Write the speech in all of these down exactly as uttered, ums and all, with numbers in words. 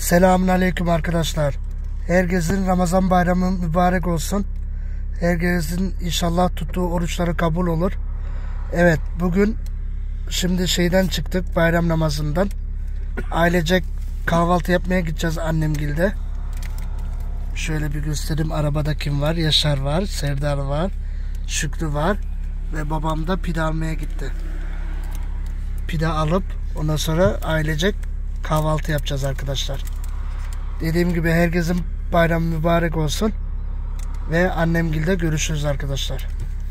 Selamünaleyküm arkadaşlar. Herkesin Ramazan bayramı mübarek olsun. Herkesin inşallah tuttuğu oruçları kabul olur. Evet, bugün şimdi şeyden çıktık, bayram namazından. Ailecek kahvaltı yapmaya gideceğiz annemgilde. Şöyle bir göstereyim, arabada kim var? Yaşar var, Serdar var, Şükrü var ve babam da pide almaya gitti. Pide alıp ondan sonra ailecek kahvaltı yapacağız arkadaşlar. Dediğim gibi herkesin bayramı mübarek olsun ve annemgilde görüşürüz arkadaşlar.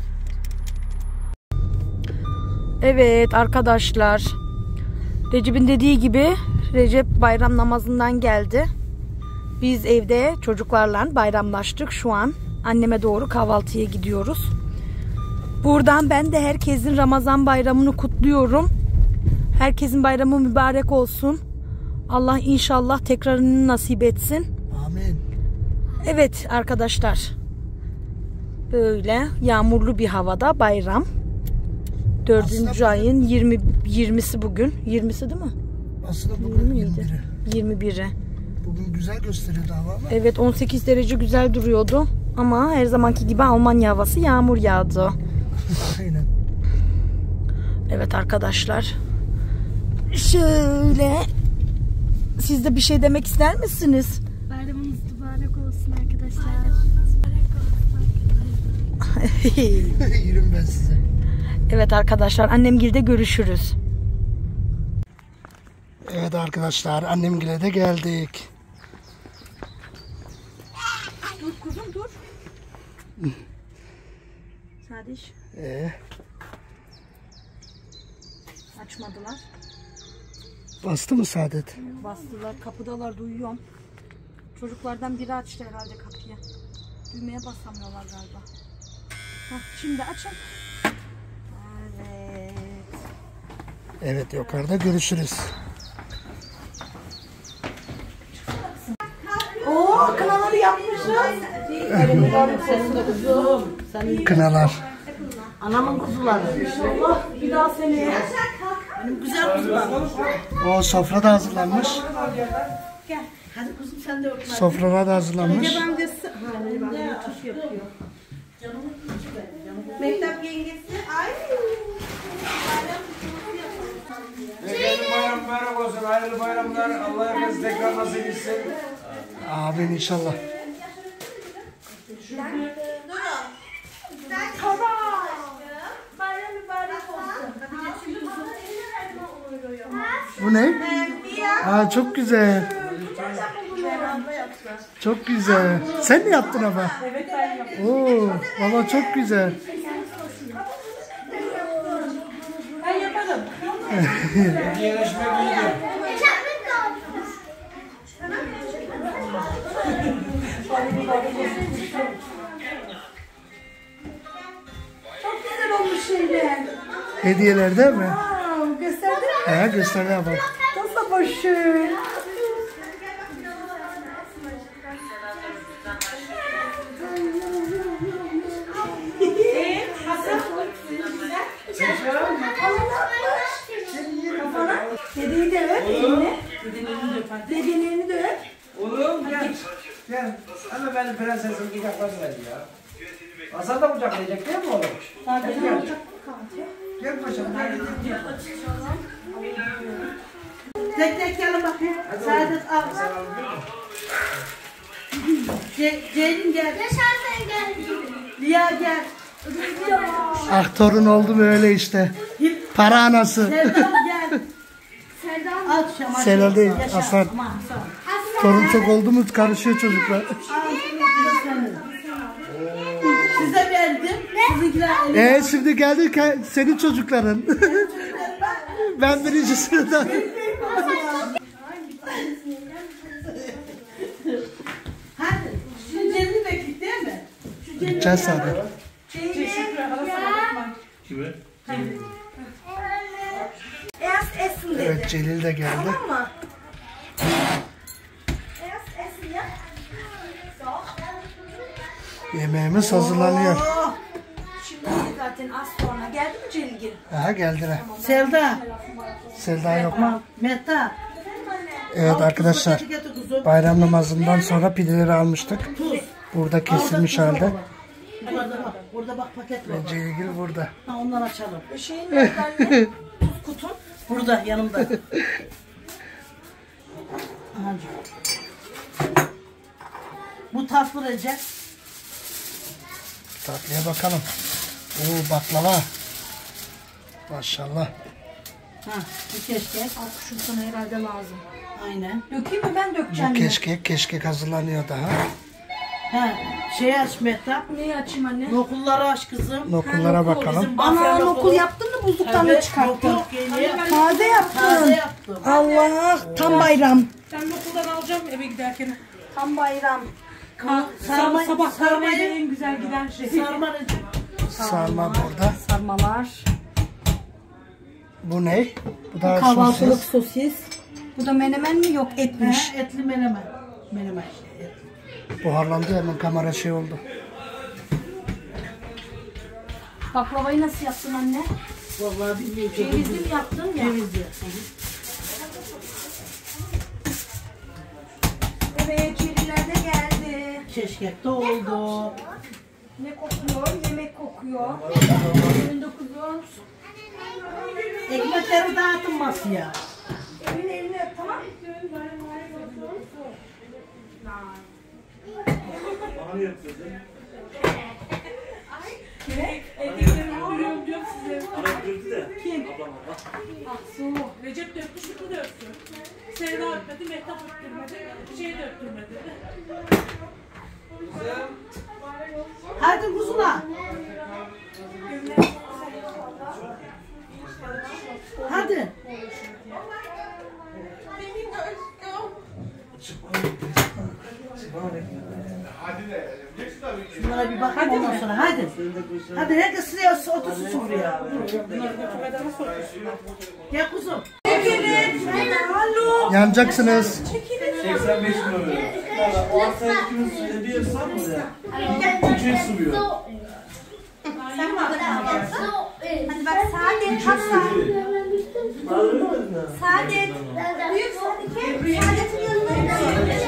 Evet arkadaşlar, Recep'in dediği gibi Recep bayram namazından geldi. Biz evde çocuklarla bayramlaştık. Şu an anneme doğru kahvaltıya gidiyoruz. Buradan ben de herkesin Ramazan bayramını kutluyorum. Herkesin bayramı mübarek olsun. Allah inşallah tekrarını nasip etsin. Amin. Evet arkadaşlar, böyle yağmurlu bir havada bayram. Dördüncü aslında ayın yirmi, yirmisi bugün. yirmisi değil mi? Aslında bugün yirmi biri. yirmi biri. Bugün güzel gösteriyordu hava ama. Evet, on sekiz derece güzel duruyordu. Ama her zamanki gibi Almanya havası, yağmur yağdı. Aynen. Evet arkadaşlar. Şöyle, siz de bir şey demek ister misiniz? Bayramınız mübarek olsun arkadaşlar. Bayramınız mübarek olsun. Yürüm ben size. Evet arkadaşlar, annemgilde görüşürüz. Evet arkadaşlar, annemgile de geldik. Dur kuzum dur. Sadiş. Ee? Açmadılar. Bastı mı Saadet? Bastılar, kapıdalar, duyuyorum. Çocuklardan biri açtı herhalde kapıyı. Düğmeye basamıyorlar galiba. Hah, şimdi açın. Evet. Evet, yukarıda görüşürüz. Oo, kınaları yapmışız. Kınalar. Anamın kuzuları. Allah bir daha seni. Benim güzel kuzularım. O sofra da hazırlanmış. Gel. Hadi kuzum sen de öpme. Sofralar da hazırlanmış. Ben de tuş yapıyor. Mehtap yengesi. Ay. Herkese bayram mübarek olsun. Hayırlı bayramlar. Allah herkese tekrar nasip etsin. Amin inşallah. Bu ne? Aa, çok güzel. Çok güzel. Sen mi yaptın ama? Evet, ben yaptım. Oo, baba çok güzel. Ben yaparım. Yerleşmek üzere. Çok güzel olmuş şeyler. Hediyeler değil mi? Aa, gösterdin mi? He, gösterdi ama. Nasıl boşu? Dedeyi de öp, elini. Dedelerini de öp. Oğlum gel. Gel. Ama benim prensesim kucakladı beni ya. Hasan da kucaklayacak değil mi oğlum? Hadi gel. Gel paşam. Gel. Tek tek gelin bakayım. Saadet al. Ceylin gel. Yaşar sen gel. Liya gel. Ah, torun oldu böyle işte. Para anası. Serdar gel. Serdar. Al şamaşır. Selal değil, Yaşar. Hasan. Aman, sağ ol. Torun çok oldu mu karışıyor çocuklar. Size verdim. Sizinkiler elini. Ee şimdi geldik ha, senin çocukların. Ben birinci sınıfta. Hadi. Şu Celil'i beklet değil mi? Şu Celil'i Gideceğiz sadece. Kime? Eğaz esin dedi. Evet, Celil de geldi. Tamam mı? Eğaz esin ya. Yemeğimiz hazırlanıyor. Oh. Şimdi zaten az sonra geldi mi Celil? Aha, geldiler. Selda. Selda yok mu? Mehta. Evet arkadaşlar. bayram namazından sonra pideleri almıştık. Burada kesilmiş halde. Burada bak, burada bak paket var. Ceygil burada. Ha, ondan açalım. Şeyin nerede? Tuz kutum. Burada yanımda. Aha. Bu tatlı Recep. Tatlıya bakalım. Oo baklava. Maşallah. Ha, bir keşkek. Şu sana herhalde lazım. Aynen. Dökeyim mi ben dökeceğim Bu mi? keşkek, keşkek hazırlanıyor daha. Ha, şey aç Mehtap. Neyi açayım anne? Nokulları aç kızım. Lokumlara bakalım. Bizim Ana Bafra okul nokulu. yaptın mı buzluktan da Evet, çıkarttın? nokul geliyor. Taze yaptın. Taze yaptım. Allah tam bayram. Ben okuldan alacağım eve giderken. Tam bayram. Sarma, Sabah kahvede sarmayı, en güzel giden şey. sarma Recep. Sarma burada. Sarmalar. Bu ne? Bu da Kahvaltılık sosis. sosis. Bu da menemen mi? Yok etmiş. He, etli menemen. Menemen işte. Etli. Buharlandı hemen kamera şey oldu. Baklavayı nasıl yaptın anne? Vallahi bilmiyorum. Cevizli mi yaptın ya? Cevizli. Evet, çeliler de geldi. Keşkek de oldu. Ne kokuyor? Yemek kokuyor. Önünde kuzum. Ekmekleri dağıtın masaya. Elini elini öp, tamam. Dürüyorum diyorum size. Kim? Ah su. Recep dökmüş mü döktü? Sevda öpmedi, Mehtap öptürmedi. Şey de öptürmedi. Hadi kuzuna. Hadi. Şunlara bir bakayım ondan sonra. Hadi. Hadi herkes sıraya otursun sofraya. Gel kuzum. Yanacaksınız. seksen beş kilo veriyor. O hafta ikimiz ödüyorsan oraya. Üçe sürüyor. Hadi bak Saadet Hasan. Saadet. Büyük Saadet. Saadet'in yanına.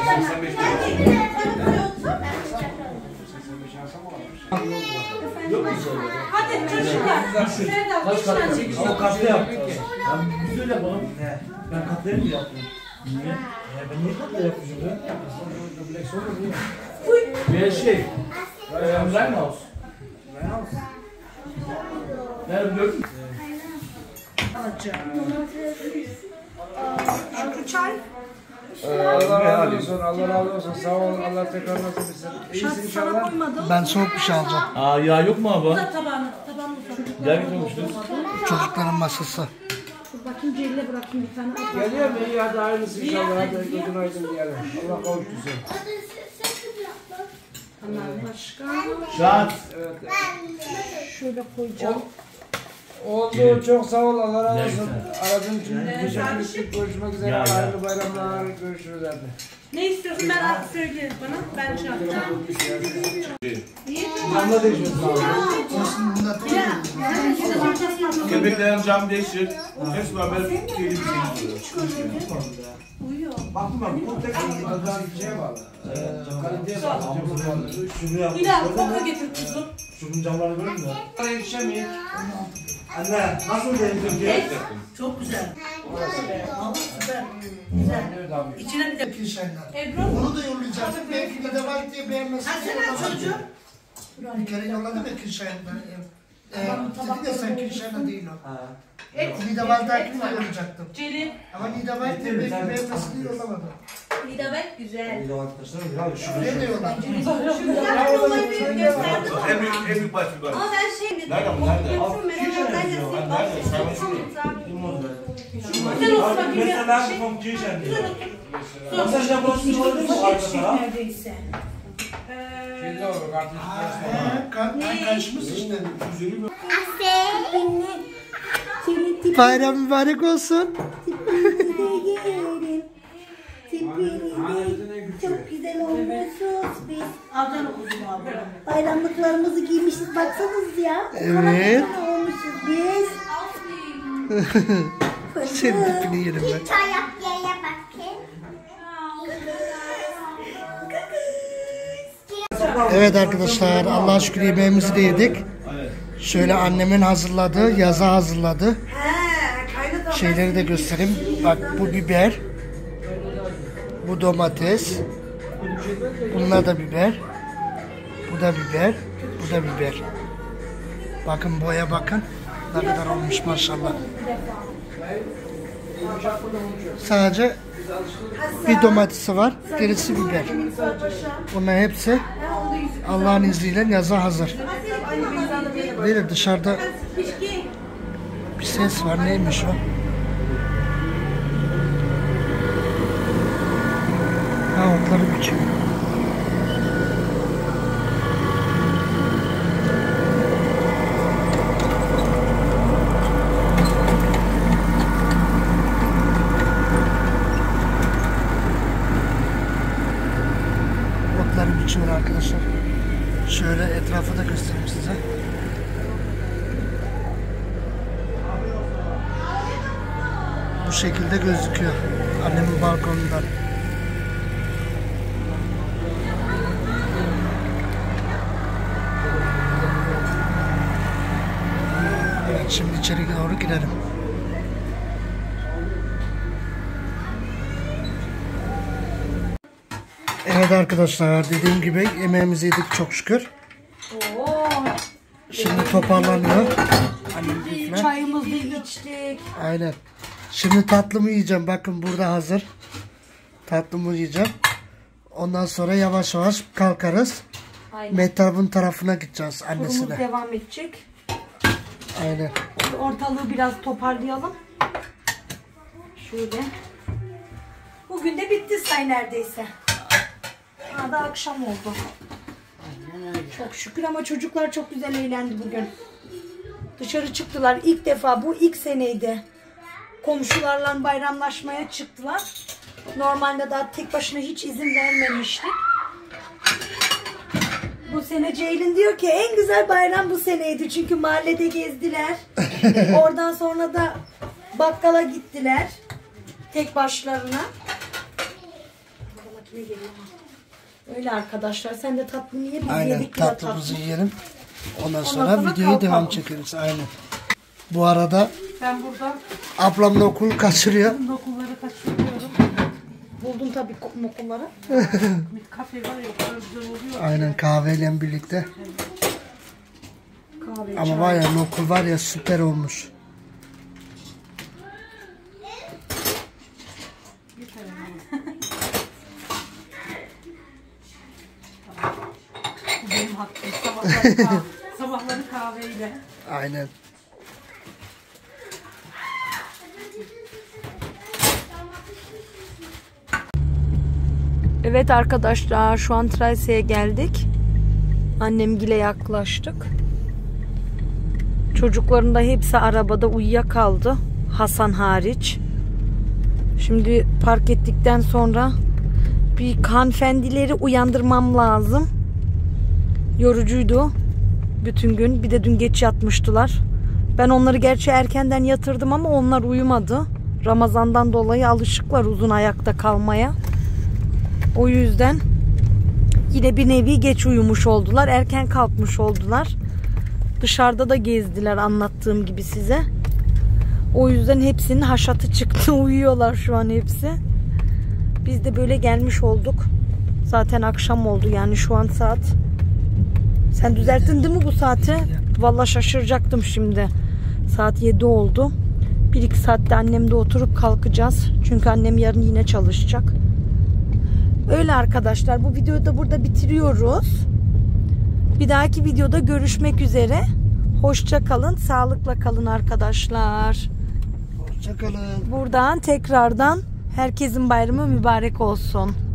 Hadi çocuklar. Sevda, Kaç üç tane katlı? çekiş. Ama katlı yaptı. Ben biz öyle yapalım. Ne? Ben katlayı mı yaptım? Niye? Ya ben niye katlı yapmışım ya? Aslında dubleks olur mu? Bir şey. Ryan House. Ryan House. Nerede gördün? Şükrü çay. Allah razı olsun, Allah razı olsun. Sağ ol, Allah tekrar nasip etsin. İyisin Sana inşallah. koymadım. Ben soğuk bir şey alacağım. Aa yağ yok mu abi? Tabağını, tabağını uzat. Gel getirmiştiniz. Çocukların masası. Dur bakayım Celil'e bırakayım bir tane. Geliyor mu? İyi hadi hayırlısı inşallah. Hadi gözün aydın diyelim. Allah kavuştursun. Başka. Şahat. Evet. Şöyle koyacağım. Oldu. Çok sağ ol. Allah razı Güzel, olsun. Aradığın için teşekkür ederim. Görüşmek üzere. Ya, ya. Hayırlı bayramlar. Görüşürüz hadi. Ne istiyorsun ben artık söyleyeyim bana. Ben şey yapacağım. Damla değişiyorsun abi. Köpeklerin cam değişir. Hepsi beraber yedi bir şey oluyor. Baktım ben bu tek bir şeye bağlı. Ee, Kaliteye bağlı. Şunu yap. Hilal koka getir kuzum. Şunun camlarını görün mü? Oraya yetişemeyiz. Anne nasıl denedin ki? Çok güzel. Aa, süper. Güzel. Evet abi. İçine bir de Ebru. Onu da yollayacağız. Belki de var diye beğenmesin. Açsana çocuğu. Bir kere yolladım ya Kirşen'den. Ee, dedi ya sen Kirşen'den değil o. Ha. Nida Valtak'ını da yollayacaktım. Celil. Ama Nida Valtak'ı belki beğenmesin diye yollamadım. Lidabek güzel. Bir de arkadaşlar biraz şu. Buraya da yolladım. En büyük, en büyük baş bir baş. Ama ben şey Nerede bu? Nerede? Nerede? Nerede? Sen Güzel olsun bakayım ya. Mesela bu Kirşen diyor. Masaj yapıyorsun olabilir mi arka taraf? Neredeyse. Şimdi olur artık. He, kan- karışmış işte. Bayram Bayram mübarek olsun. Çok güzel olmuşuz biz. Alacağım kuzum abi. Bayramlıklarımızı giymişiz. Baksanız ya. Evet. Ne olmuşuz biz. Senin tipini yerim ben. Çay yap, ye bakayım. Evet arkadaşlar, Allah'a şükür yemeğimizi de yedik. Şöyle annemin hazırladığı, yaza hazırladı. Şeyleri de göstereyim. Bak bu biber. Bu domates. Bunlar da biber. Bu da biber. Bu da biber. Bakın boya bakın. Ne kadar olmuş maşallah. Sadece bir domatesi var. Gerisi biber. Bunlar hepsi Allah'ın izniyle yaza hazır. Böyle dışarıda bir ses var. Neymiş o? Ha, otları biçiyor. Otları biçiyor arkadaşlar. Şöyle etrafı da göstereyim size. Bu şekilde gözüküyor annemin balkonundan. Evet, şimdi içeri doğru girelim. Evet arkadaşlar, dediğim gibi yemeğimizi yedik çok şükür. Şimdi toparlanıyor. Çayımızı içtik. Aynen. Şimdi tatlımı yiyeceğim. Bakın burada hazır. Tatlımı yiyeceğim. Ondan sonra yavaş yavaş kalkarız. Aynen. Mehtap'ın tarafına gideceğiz, Turumuz annesine. devam edecek. Aynen. Ortalığı biraz toparlayalım. Şöyle. Bugün de bitti say neredeyse. Ha da akşam oldu. Çok şükür ama çocuklar çok güzel eğlendi bugün. Dışarı çıktılar. İlk defa, bu ilk seneydi. Komşularla bayramlaşmaya çıktılar. Normalde daha tek başına hiç izin vermemiştik. Bu sene Ceylin diyor ki en güzel bayram bu seneydi. Çünkü mahallede gezdiler. Oradan sonra da bakkala gittiler. Tek başlarına. Öyle arkadaşlar. Sen de tatlını ye. Biz Aynen, yedik bile tatlımızı tatlı. yiyelim. Ondan sonra, sonra videoyu kalkalım. devam çekeriz. Aynen. Bu arada Ben burada ablam da okul kaçırıyor. okulları kaçırıyorum. Buldum tabii okulları. Bir kafe var ya, o kadar güzel oluyor. Aynen, kahveyle birlikte. Kahve, Ama çay. var ya, okul var ya, süper olmuş. Bu benim hakkım. Sabahları, kah sabahları kahveyle. Aynen. Evet arkadaşlar, şu an Trakya'ya geldik. Annemgile yaklaştık. Çocukların da hepsi arabada uyuyakaldı. Hasan hariç. Şimdi park ettikten sonra bir hanımefendileri uyandırmam lazım. Yorucuydu bütün gün. Bir de dün geç yatmıştılar. Ben onları gerçi erkenden yatırdım ama onlar uyumadı. Ramazandan dolayı alışıklar uzun ayakta kalmaya. O yüzden yine bir nevi geç uyumuş oldular. Erken kalkmış oldular. Dışarıda da gezdiler anlattığım gibi size. O yüzden hepsinin haşatı çıktı. Uyuyorlar şu an hepsi. Biz de böyle gelmiş olduk. Zaten akşam oldu yani şu an saat. Sen düzelttin değil mi bu saati? Vallahi şaşıracaktım şimdi. Saat yedi oldu. bir iki saatte annemde oturup kalkacağız. Çünkü annem yarın yine çalışacak. Öyle arkadaşlar, bu videoyu da burada bitiriyoruz. Bir dahaki videoda görüşmek üzere. Hoşça kalın, sağlıkla kalın arkadaşlar. Hoşça kalın. Buradan tekrardan herkesin bayramı mübarek olsun.